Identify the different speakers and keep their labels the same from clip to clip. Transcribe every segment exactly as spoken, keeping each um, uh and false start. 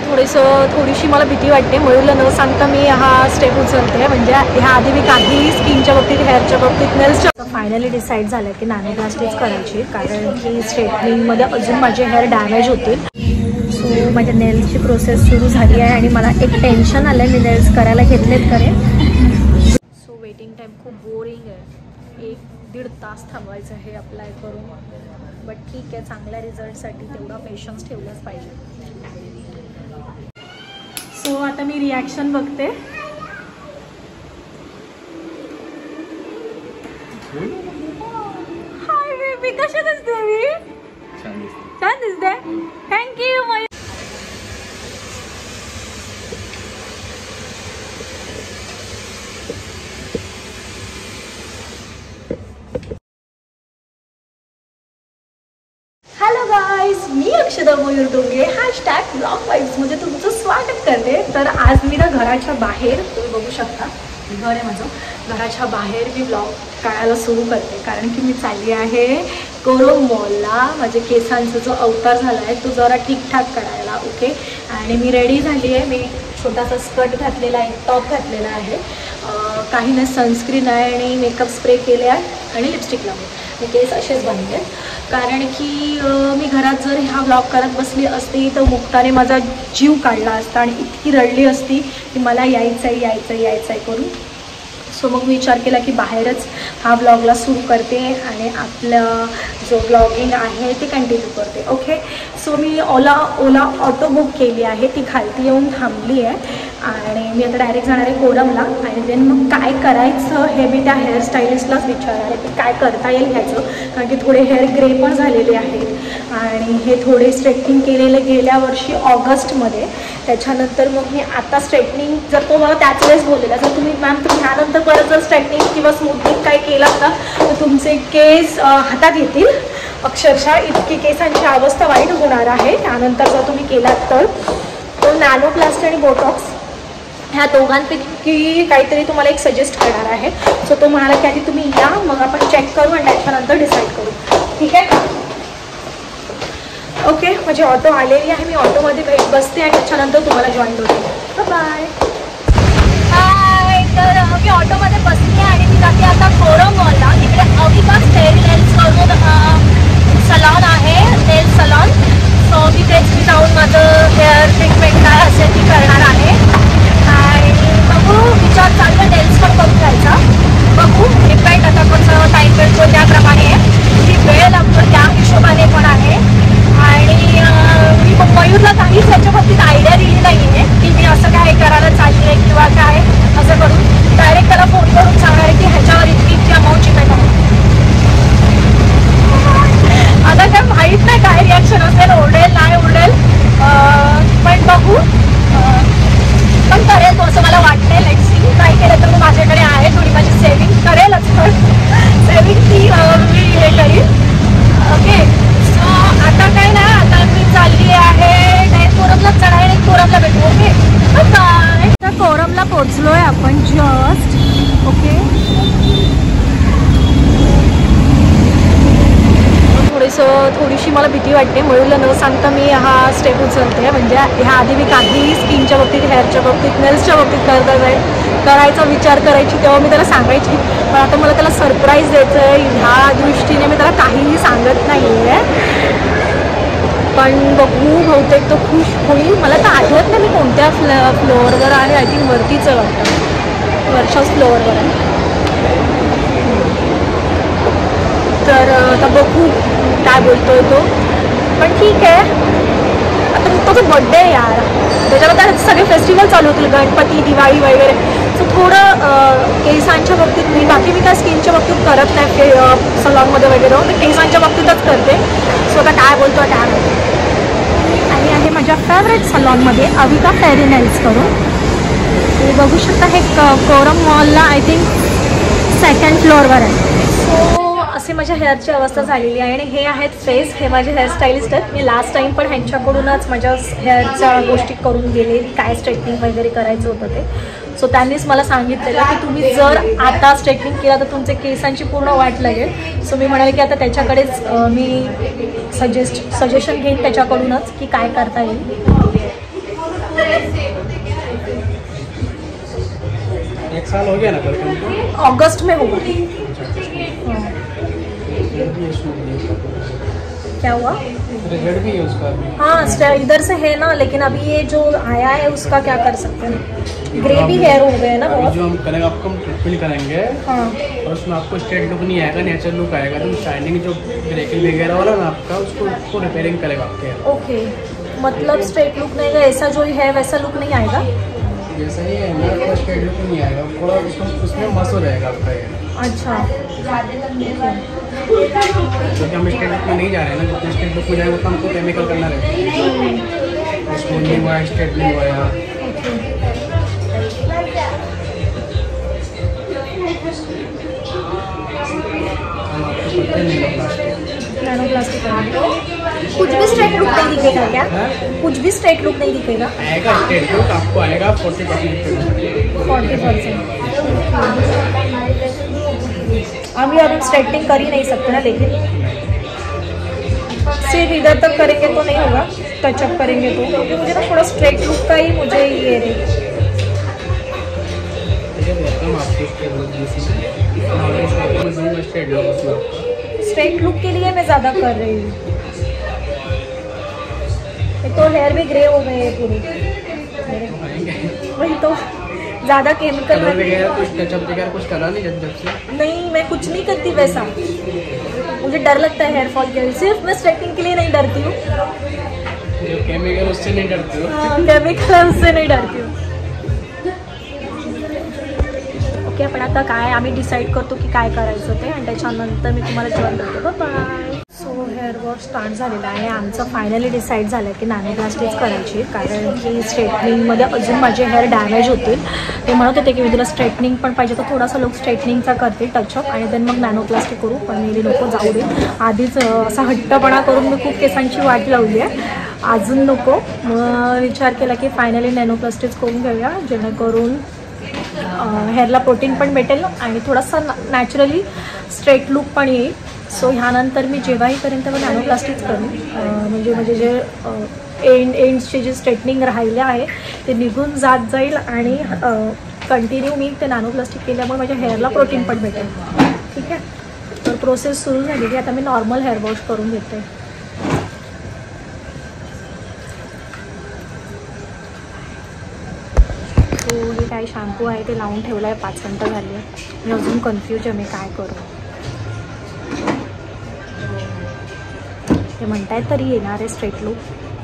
Speaker 1: थोडंसं थोडीशी मला भीती वाटते. मयूरला न सांगता मी हा स्टेप उचलते. म्हणजे ह्या आधी मी काही स्किनच्या बाबतीत, हेअरच्या बाबतीत, नेल्सच्या फायनली डिसाईड झालं की नॅनोप्लास्टीच करायची, कारण की स्ट्रेटनिंगमध्ये अजून माझे हेअर डॅमेज होतील. सो माझ्या नेल्सची प्रोसेस सुरू झाली आहे आणि मला एक टेन्शन आलं आहे, मी नेल्स करायला घेतलेत करे. सो वेटिंग टाईम खूप बोरिंग आहे. एक दीड तास थांबवायचं आहे अप्लाय करून. बट ठीक आहे, चांगल्या रिझल्टसाठी तेवढा पेशन्स ठेवलाच पाहिजे. सो आता मी रिॲक्शन बघते. हाय बेबी, कशा दिसते मी? छान दिसते. थँक्यू. हॅलो गाईज, मी अक्षदा मयूर डोंगे हॅशटॅग ब्लॉग वाईब्समध्ये तुमचं स्वागत करते. तर आज मी ना घराच्या बाहेर, तुम्ही बघू शकता घर आहे माझं, घराच्या बाहेर मी ब्लॉग काढायला सुरू करते, कारण की मी चालली आहे कोरम मॉलला. माझ्या केसांचा जो अवतार झाला आहे तो जरा ठीकठाक करायला. ओके, आणि मी रेडी झाली आहे. मी छोटासा स्कर्ट घातलेला आहे, टॉप घातलेला आहे, काही नाही सनस्क्रीन आहे आणि मेकअप स्प्रे केले आहे आणि लिपस्टिक लावून मी केस असेच बनले. कारण की मी घरात जर हा व्लॉग करत बसली असती तर मुक्ताने माझा जीव काढला असता आणि इतकी रडली असती की मला यायचं आहे यायचं आहे यायचं आहे करून. सो मग विचार केला की बाहेरच हा व्लॉगला सुरू करते आणि आपलं जो ब्लॉगिंग आहे ते कंटिन्यू करते. ओके, सो मी ओला ओला ऑटो बुक केली आहे, ती खालती येऊन थांबली आहे आणि मी आता डायरेक्ट जाणार आहे कोरमला. आणि देन मग काय करायचं हे मी त्या हेअरस्टाईलिस्टलाच विचारणार आहे की काय करता येईल ह्याचं, कारण की थोडे हेअर ग्रे पण झालेले आहेत आणि हे थोडे स्ट्रेटनिंग केलेले गेल्या वर्षी ऑगस्टमध्ये. त्याच्यानंतर मग मी आता स्ट्रेटनिंग, जर तो मला त्याच वेळेस बोललेला जर तुम्ही मॅम तुम्ही ह्यानंतर परत जर स्ट्रेटनिंग किंवा स्मूथनिंग काय केलं ना तर तुमचे केस हातात येतील, अक्षरशः इतकी केसांची अवस्था वाईट होणार आहे त्यानंतर जर तुम्ही केलात तर. तो नॅनोप्लास्टी आणि बोटॉक्स ह्या दोघांपैकी काहीतरी तुम्हाला एक सजेस्ट करणार आहे. सो तो म्हणाला की आधी तुम्ही या, मग आपण चेक करू आणि त्याच्यानंतर डिसाईड करू. ठीक आहे, ओके. माझी ऑटो आलेली आहे, मी ऑटोमध्ये भेट बसते आणि त्याच्यानंतर तुम्हाला जॉईन होते. बाय. हाय, तर मी ऑटोमध्ये बसते आणि मी जाते आता कोरम मॉलला. तिकडे अविका हेअर नेल्स करून सलॉन आहे, नेल सलॉन. सो तिथेच मी जाऊन माझं हेअर ट्रीटमेंट काय असेल ती करणार आहे आणि बघू, विचार चालू आहे नेल्स पण करून जायचा. बघू, डिपेंड आता कसं टाईम मिळतो त्याप्रमाणे, किती वेळ लागतो त्या हिशोबाने पण आहे. आणि मी मयूरला काहीच याच्या बाबतीत आयडिया दिली नाही आहे की मी असं काय करायला चालली आहे किंवा काय. असं करून डायरेक्ट त्याला फोन करून सांगणार आहे की ह्याच्यावर इतकी इतकी अमाऊंटची काय करू. आता काय माहीत नाही काय रिॲक्शन असेल, ओरडेल नाही ओरडेल, पण बघू. पण करेल तो असं मला वाटतंय. Let's see. काय केलं तर माझ्याकडे आहे थोडी माझी सेविंग, करेलच पण सेविंग ती मी हे करीन. ओके, सो आता काय ना, आता मी चालली आहे नाही कोरमला चढाई आणि कोरमला भेटू. Okay, bye. तर कोरमला पोचलो आहे आपण जस्ट. ओके, थोडंसं थोडीशी मला भीती वाटते. मयूरला न सांगता मी हा स्टेप उचलते. म्हणजे ह्या आधी मी काही स्किनच्या बाबतीत, हेअरच्या बाबतीत, नेल्सच्या बाबतीत करता जाईल करायचा विचार करायची तेव्हा मी त्याला सांगायची, पण आता मला त्याला सरप्राईज द्यायचं आहे ह्या दृष्टीने मी त्याला काहीही सांगत नाही आहे. पण बघू, बहुतेक तो खुश होईल. मला तर आठवत नाही मी कोणत्या फ्ल फ्लोअरवर आहे. आय थिंक वरतीच वाटतं, वरच्याच फ्लोअरवर आहे. तर आता बघू काय बोलतोय तो, पण ठीक आहे. आता तो बड्डे आहे यार, त्याच्याबद्दल सगळे फेस्टिवल चालू होतील, गणपती, दिवाळी वगैरे. सो थोडं केसांच्या बाबतीत मी, बाकी मी काय स्किनच्या बाबतीत करत नाही सलॉनमध्ये वगैरे, मी केसांच्या बाबतीतच करते. सो आता काय बोलतो काय बोलतो. आणि आहे माझ्या फेवरेट सलॉनमध्ये अविका हेअर नेल्स करून. तुम्ही बघू शकता हे कोरम मॉलला आय थिंक सेकंड फ्लोअरवर आहे. सो असे माझ्या हेअरची अवस्था झालेली आहे आणि हे आहेत फेस, हे माझे हेअरस्टाईलिस्ट आहेत. मी लास्ट टाईम पण ह्यांच्याकडूनच माझ्या हेअरच्या गोष्टी करून गेले, काय स्ट्रेटनिंग वगैरे करायचं होतं ते. सो त्यांनीच मला सांगितलेलं की तुम्ही जर आता स्ट्रेटनिंग केला तर तुमचे केसांची पूर्ण वाट लागेल. सो मी म्हणाले की आता त्याच्याकडेच मी सजेस्ट सजेशन घेईन त्याच्याकडूनच की काय करता येईल.
Speaker 2: एक साल हो गया ना करके?
Speaker 1: अगस्त में होगा। क्या हुआ?
Speaker 2: रिजल्ट भी है उसका?
Speaker 1: हाँ इधर से है ना, लेकिन अभी ये जो आया है उसका क्या कर सकते हैं, ग्रेवी हेयर हो गए ना बहुत।
Speaker 2: जो हम करेंगे आपको हम ट्रीटमेंट करेंगे।
Speaker 1: हाँ।
Speaker 2: और उसमें आपको स्ट्रेट लुक नहीं आएगा, नेचुरल लुक आएगा। तो शाइनिंग जो ब्रेकिंग वगैरह वाला ना आपका, उसको उसको रिपेयरिंग करेगा आपके।
Speaker 1: ओके, मतलब स्ट्रेट लुक नहीं, ऐसा जो है वैसा लुक नहीं आएगा।
Speaker 2: जैसा ही है ना, कोई स्ट्रेट लुक नहीं आएगा, थोड़ा उसमें उसमें मस्त हो जाएगा आपका ये।
Speaker 1: अच्छा,
Speaker 2: क्योंकि हम स्ट्रेट लुक में नहीं जा रहे हैं ना, जितने स्ट्रेट लुक में जाएगा तो हमको केमिकल करना रहेगा। स्मूथनिंग हुआ, स्ट्रेटनिंग हुआ।
Speaker 1: नैनोप्लास्टिक कुछ भी स्ट्रेट लुक नहीं दिखेगा क्या? कुछ भी स्ट्रेट लुक नहीं दिखेगा?
Speaker 2: आएगा स्ट्रेट लुक, आपको आएगा फोर्टी परसेंट
Speaker 1: फोर्टी परसेंट अभी अभी स्ट्रेटनिंग कर ही नहीं सकते ना, लेकिन सिर्फ इधर तक करेंगे तो नहीं होगा, टचअप करेंगे तो, क्योंकि मुझे ना थोड़ा स्ट्रेट लुक का ही मुझे ये है। स्ट्रेट लुक के लिए मैं ज़्यादा कर रही हूँ। तो हेयर भी ग्रे हो गए पूरे, वही तो ज़्यादा केमिकल
Speaker 2: वगैरह कुछ टचअप वगैरह कुछ करा नहीं जब जब से?
Speaker 1: नहीं, मैं कुछ नहीं करती वैसा, मुझे डर लगता है हेयर फॉल के। सिर्फ मैं स्ट्रेटनिंग के लिए नहीं डरती हूँ,
Speaker 2: केमिकल उससे नहीं डरती हूँ।
Speaker 1: केमिकल उससे नहीं डरती हूँ। ओके, आपण आता काय आम्ही डिसाईड करतो की काय करायचं ते, आणि त्याच्यानंतर मी तुम्हाला जेवण करतो। Bye. So hair wash start झालेला आहे, आमचं फायनली डिसाईड झालं की नॅनोप्लास्टिक्स करायची, कारण की स्ट्रेटनिंगमध्ये अजून माझे हेअर डॅमेज होतील। ते म्हणत होते की मी तुला स्ट्रेटनिंग पण पाहिजे तर थोडासा लोक स्ट्रेटनिंगचा करते टचअप, आणि देन मग नॅनोप्लास्टिक करू, पण मी नको जाऊ दे, आधीच असा हट्टपणा करून मी खूप केसांची वाट लावली आहे, अजून नको। मग विचार केला की फायनली नॅनोप्लास्टिक्स करून घेऊया, जेणेकरून हेअरला प्रोटीन पण भेटेल आणि थोडासा नॅचरली स्ट्रेट लुक पण येईल। सो ह्यानंतर मी जेव्हाही करेन तेव्हा नॅनोप्लास्टिक्स करेन, म्हणजे म्हणजे जे एंड एंड्सचे जे स्ट्रेटनिंग राहिले आहे ते निघून जात जाईल, आणि कंटिन्यू मी ते नॅनोप्लास्टिक केल्यामुळे माझ्या हेअरला प्रोटीन पण भेटेल। ठीक आहे, तर प्रोसेस सुरू झालेली, आता मी नॉर्मल हेअर वॉश करून घेते। तो हे काय शॅम्पू आहे ते लावून ठेवलं आहे, पाच मिनटं झाली आहे, मी अजून कन्फ्यूज आहे मी काय करू। हे म्हणताय तरी येणार आहे स्ट्रेट लुक,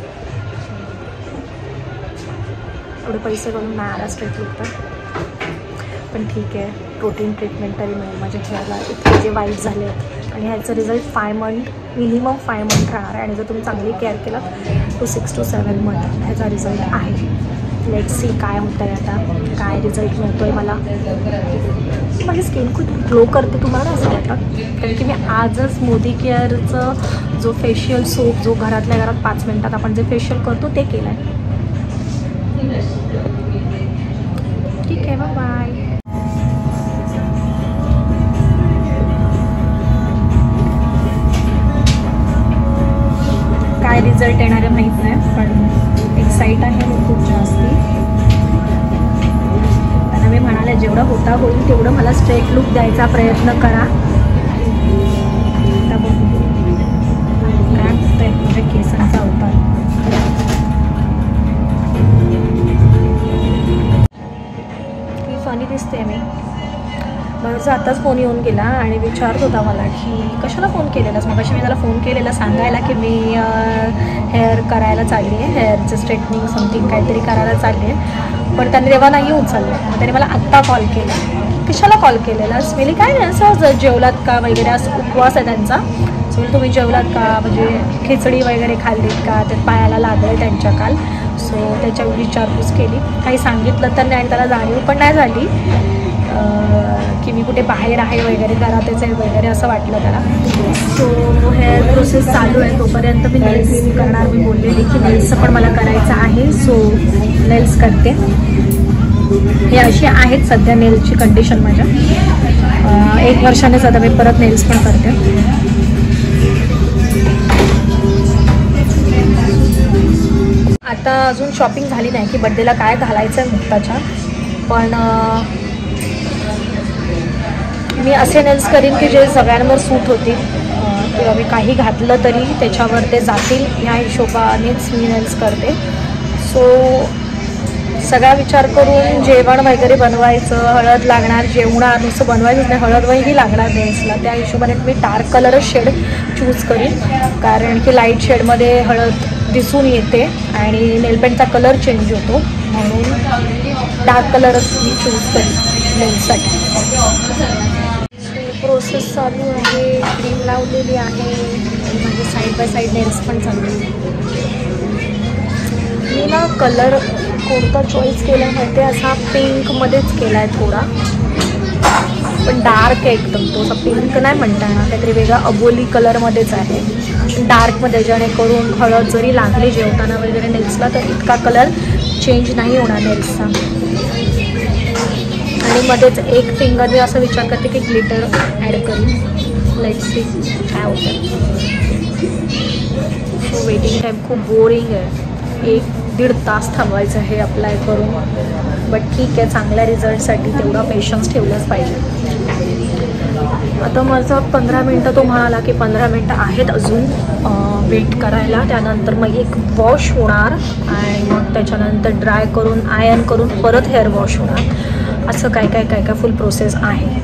Speaker 1: थोडे पैसे करून नाही आला स्ट्रेट लुक तर, पण ठीक आहे, प्रोटीन ट्रीटमेंट तरी मिळेल माझ्या हेअरला, इतके जे वाईट झाले आहेत, आणि ह्याचा result five month minimum five month राहणार आहे, आणि जर तुम्ही चांगली केअर केला two six two seven month ह्याचा रिझल्ट आहे। लेट सी काय होतं आहे आता, काय रिझल्ट मिळतो आहे मला। माझी स्किन खूप ग्लो करते, तुम्हाला असं वाटतं? कारण की मी आजच मोदी केअरचं जो फेशियल सोप, जो घरातल्या घरात पाच मिनटात आपण जे फेशियल करतो ते केलं आहे। ठीक आहे, बाय। काय रिझल्ट येणार आहे माहीत नाही, पण एक्साइट आहे मी खूप जास्ती, कारण मी म्हणाले जेवढं होता होईल तेवढं मला स्ट्रेट लुक द्यायचा प्रयत्न करा। बघू काय होतंय माझ्या केसांचा अवतार। ही फनी दिसते मी, माझा आताच फोन येऊन गेला आणि विचारत होता मला की कशाला फोन केलेलास, मग अशी मी त्याला फोन केलेला सांगायला की मी हेअर करायला चालली आहे, हेअरचं स्ट्रेटनिंग समथिंग काहीतरी करायला चालली आहे, पण त्याने तेव्हा नाही उचललं, मग त्याने मला आत्ता कॉल केला। कशाला कॉल केलेलास? मी काय नाही, असं जेवलात का वगैरे, असं उपवास आहे त्यांचा, सो तुम्ही जेवलात का, म्हणजे खिचडी वगैरे खाल्लीत का, ते पायाला लागलं त्यांच्या काल, सो त्याच्यावर विचारपूस केली, काही सांगितलं तर नाही, आणि त्याला जाणीव पण नाही झाली की मी कुठे बाहेर आहे वगैरे, घरातच आहे वगैरे असं वाटलं त्याला। सो हेअर प्रोसेस चालू आहे, तोपर्यंत मी नेल्स करणार, मी बोललेली की नेल्सचं पण मला करायचं आहे, सो नेल्स करते। हे अशी आहेत सध्या नेल्सची कंडिशन माझ्या, एक वर्षानेच आता मी परत नेल्स पण करते। आता अजून शॉपिंग झाली नाही की बड्डेला काय घालायचं आहे मुक्ताच्या, पण मी असे नेल्स करीन की जे सगळ्यांवर सूट होतील किंवा मी काही घातलं तरी त्याच्यावर ते जातील ह्या हिशोबानेच मी नेल्स करते. सो सगळा विचार करून जेवण वगैरे बनवायचं, हळद लागणार, जेवणार नुसतं बनवायचं नाही, हळद वगैरे लागणार नेल्सला, त्या हिशोबाने मी डार्क कलरच शेड चूज करीन, कारण की लाईट शेडमध्ये हळद दिसून येते आणि नेलपेंटचा कलर चेंज होतो, म्हणून डार्क कलरच मी चूज करीन नेल्ससाठी. प्रोसेस चालू आहे, क्रीम लावलेली आहे, माझे साईड बाय साईड नेल्स पण चालू आहे. मी ना कलर कोणता चॉईस केला माहिती आहे, असा पिंकमध्येच केला आहे थोडा, पण डार्क आहे एकदम, तो असा पिंक नाही म्हणता येणार, काहीतरी वेगळा अबोली कलरमध्येच आहे, डार्कमध्ये, जेणेकरून हळद जरी लागली जेवताना वगैरे नेल्सला तर इतका कलर चेंज नाही होणार नेल्सचा. आणि मध्येच एक फिंगर मी असं विचार करते की ग्लिटर ॲड करीन, लेट्स सी काय होतं. सो वेटिंग टाईम खूप बोरिंग आहे, एक दीड तास थांबवायचं आहे अप्लाय करून, बट ठीक आहे, चांगल्या रिझल्टसाठी तेवढा पेशन्स ठेवलंच पाहिजे. आता माझं पंधरा मिनटं तो म्हणाला की पंधरा मिनटं आहेत अजून वेट करायला, त्यानंतर मग एक वॉश होणार आणि मग त्याच्यानंतर ड्राय करून आयर्न करून परत हेअर वॉश होणार, असं काय काय काय काय फुल प्रोसेस आहे.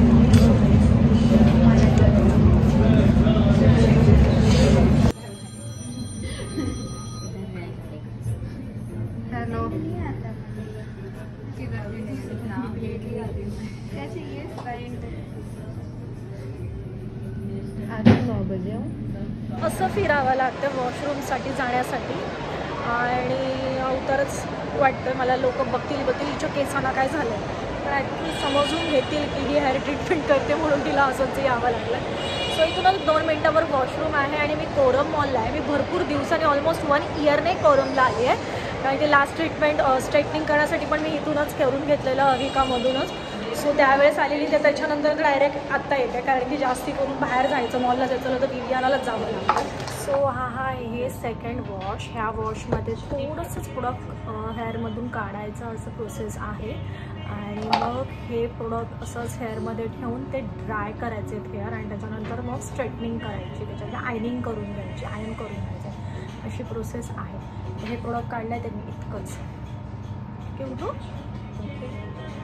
Speaker 1: असं फिरावं लागतं वॉशरूमसाठी जाण्यासाठी आणि अवतारच वाटतं मला, लोक बघतील बघतील हिच्या केसांना काय झालं, पण ॲटलीस्ट समजून घेतील की ही हेअर ट्रीटमेंट करते म्हणून तिला असंच यावं लागलं. सो इथूनच दोन मिनटावर वॉशरूम आहे आणि मी कोरम मॉलला आहे. मी भरपूर दिवसांनी ऑलमोस्ट वन इयरने कोरमला आली आहे, कारण की लास्ट ट्रीटमेंट स्ट्रेटनिंग करण्यासाठी पण मी इथूनच करून घेतलेलं अविकामधूनच. सो त्यावेळेस आलेली ते त्याच्यानंतर डायरेक्ट आत्ता येते, कारण की जास्ती करून बाहेर जायचं, मॉलला जायचं तर विवियानालाच जावं लागतं. सो हा हा हे सेकंड वॉश, ह्या वॉशमध्ये थोडंसंच प्रोडक्ट हेअरमधून काढायचं असं प्रोसेस आहे आणि मग हे प्रोडक्ट असंच हेअरमध्ये ठेवून ते ड्राय करायचे हेअर आणि त्याच्यानंतर मग स्ट्रेटनिंग करायची, त्याच्यामध्ये आयनिंग करून घ्यायची, आयन करून घ्यायचं, अशी प्रोसेस आहे. हे प्रोडक्ट काढलं आहे त्यांनी इतकंच केवढं ओके.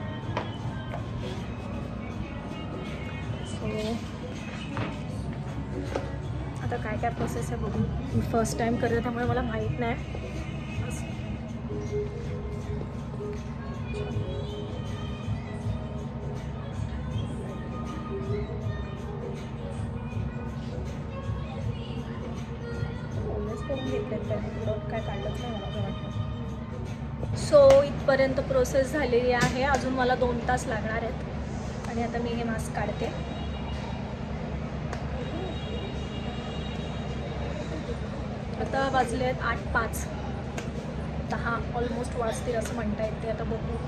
Speaker 1: सो आता काय काय प्रोसेस आहे बघू, मी फर्स्ट टाईम करते त्यामुळे मला माहीत नाही. काय काढलंच नाही मला वाटतं. सो इथपर्यंत प्रोसेस झालेली आहे, अजून मला दोन तास लागणार आहेत आणि आता मी हे मास्क काढते. आता वाजले आहेत आठ पाच, दहा ऑलमोस्ट वाजतील असं म्हणता येते, आता बघू.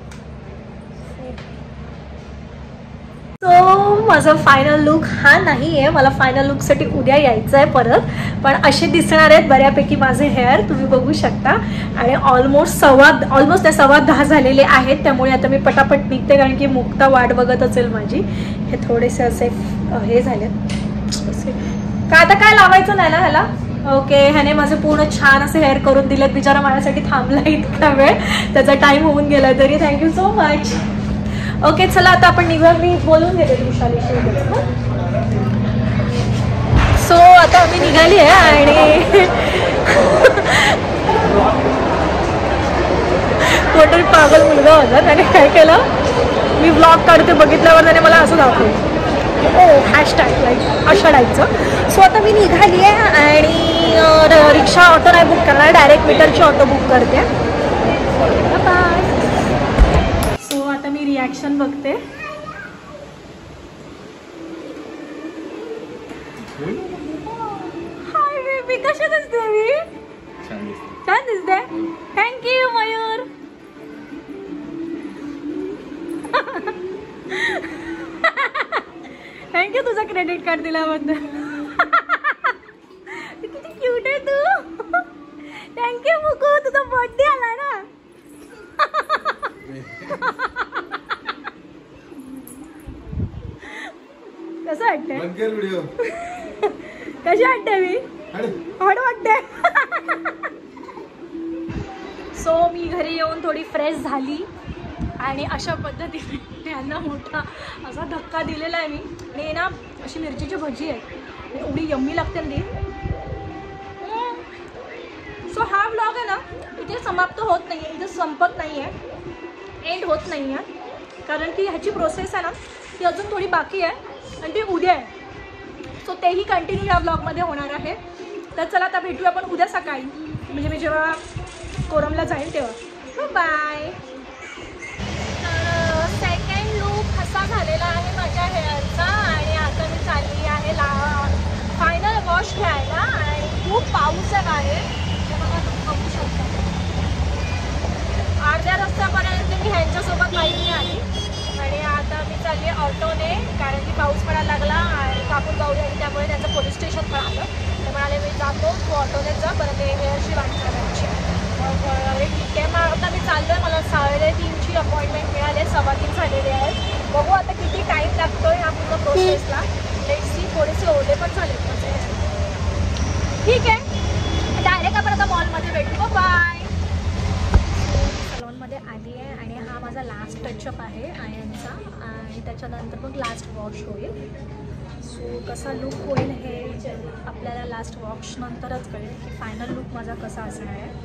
Speaker 1: सो माझा फायनल लुक हा नाही आहे, मला फायनल लुकसाठी उद्या यायचं आहे परत, पण असे दिसणार आहेत बऱ्यापैकी माझे हेअर, तुम्ही बघू शकता. आणि ऑलमोस्ट सव्वा ऑलमोस्ट त्या सव्वा दहा झालेले आहेत, त्यामुळे आता मी पटापट निघते, कारण की मुक्ता वाट बघत असेल माझी. हे थोडेसे असे हे झालेत का, आता काय लावायचं नाही ना ह्याला. ओके, ह्याने माझे पूर्ण छान असे हेअर करून दिलेत, बिचारा माझ्यासाठी थांबला इतका वेळ, त्याचा टाईम होऊन गेला तरी. Thank you so much. ओके चला आता आपण निघा, मी बोलून घेते तुमच्याशी. सो आता आम्ही निघाली आहे आणि कोणतरी पागल मुलगा होता, त्याने काय केलं, मी ब्लॉग काढते बघितल्यावर त्याने मला असं दाखवलं, ओ हॅशटॅग लाईक अशा टाईपचं. सो आता मी निघाली आहे आणि रिक्षा ऑटो नाही बुक करणार, डायरेक्ट मीटरची ऑटो बुक करते. बाय. सो आता मी रिॲक्शन बघते. हाय बेबी, कशा दिसते मी? छान दिसते. थँक्यू मयूर. थँक्यू तुझा क्रेडिट कार्ड दिल्याबद्दल. किती क्यूट आहे तू. थँक्यू मुकू, तुझा
Speaker 2: में.
Speaker 1: कसं वाटतंय?
Speaker 2: बंद कर व्हिडिओ.
Speaker 1: कशी वाटते मी? हड वाटते. सो मी घरी येऊन थोडी फ्रेश झाली आणि अशा पद्धतीने त्यांना मोठा असा धक्का दिलेला आहे मी. आणि ना अशी मिरचीची भजी आहे, एवढी यम्मी लागते ना ती. सो हा व्लॉग आहे ना इथे समाप्त होत नाही आहे, इथे संपत नाही आहे, एंड होत नाही आहे, कारण की ह्याची प्रोसेस आहे ना ती अजून थोडी बाकी आहे आणि ती उद्या आहे. सो तेही कंटिन्यू या ब्लॉगमध्ये होणार आहे. तर चला आता भेटूया आपण उद्या सकाळी, म्हणजे मी जेव्हा कोरमला जाईल तेव्हा. बाय. तर सेकंड लूक असा झालेला आहे माझ्या हेअरचा आणि आता मी चालली आहे ला फायनल वॉश घ्यायला आणि खूप पाऊस आहे बाहेर, ते बघा तुम्ही बघू शकता. अर्ध्या रस्त्यापर्यंत मी ह्यांच्यासोबत माहिती आली आणि आता मी चालली ऑटोने, कारण की पाऊस पडायला लागला आणि कापूर गावली आणि त्यामुळे त्यांचं पोलीस स्टेशन पण आलं. ते म्हणाले मी जातो, तू ऑटोनेच जा, परत ते हेअरची वाट करायची. मग ठीक आहे. मग आता मी चाललो आहे, मला साडेतीनची अपॉइंटमेंट मिळाली, सव्वा तीन झालेले आहेत. बघू आता किती टाईम लागतो आहे ह्या पूर्ण प्रोसेसला. Let's see. थोडेसे ओले पण झालेत म्हणजे. ठीक आहे, डायरेक्ट आपण आता मॉलमध्ये भेटू. बाय. सलॉनमध्ये आली आहे आणि हा माझा लास्ट टचअप आहे आयनचा आणि त्याच्यानंतर मग लास्ट वॉश होईल. सो कसा लुक होईल हे आपल्याला लास्ट वॉश नंतरच कळेल की फायनल लुक माझा कसा असणार आहे.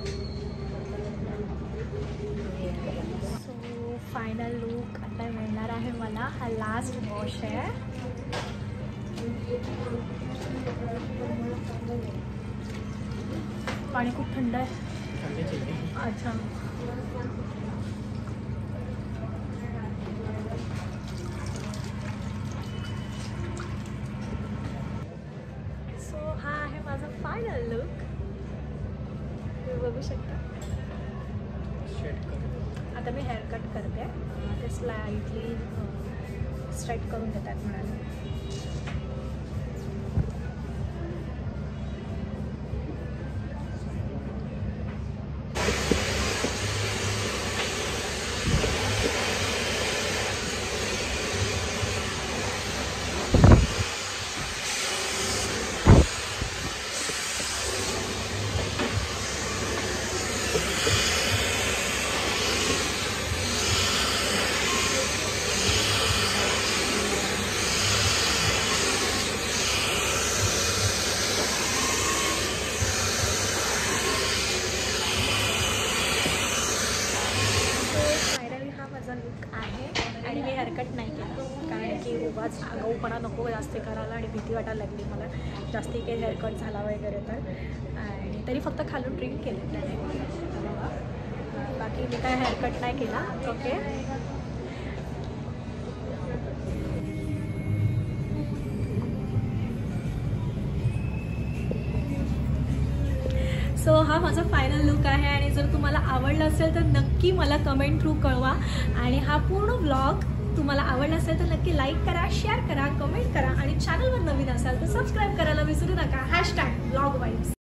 Speaker 1: सो फायनल लुक आता मिळणार आहे मला. हा लास्ट वॉश आहे. पाणी खूप थंड आहे. अच्छा. सो हा आहे माझा फायनल लुक, तुम्ही बघू शकता. आता मी हेअर कट करते, ते स्लाइटली स्ट्रेट करून देतात म्हणाले. लुक आहे आणि मी हेअरकट नाही केला कारण की उगाच आगाऊपणा नको जास्त करायला आणि भीती वाटायला लागली मला जास्ती काही हेअरकट झाला वगैरे तर. आणि तरी फक्त खालून ट्रिम केले त्याने, बाकी मी काय हेअरकट नाही केला. ओके. सो हा माझा फायनल लुक आहे आणि जर तुम्हाला आवडला असेल तर नक्की मला कमेंट थ्रू कळवा. आणि हा पूर्ण व्लॉग तुम्हाला आवडला असेल तर नक्की लाईक करा, शेअर करा, कमेंट करा आणि चॅनलवर नवीन असाल तर सबस्क्राईब करायला विसरू नका. Hashtag vlog vibes.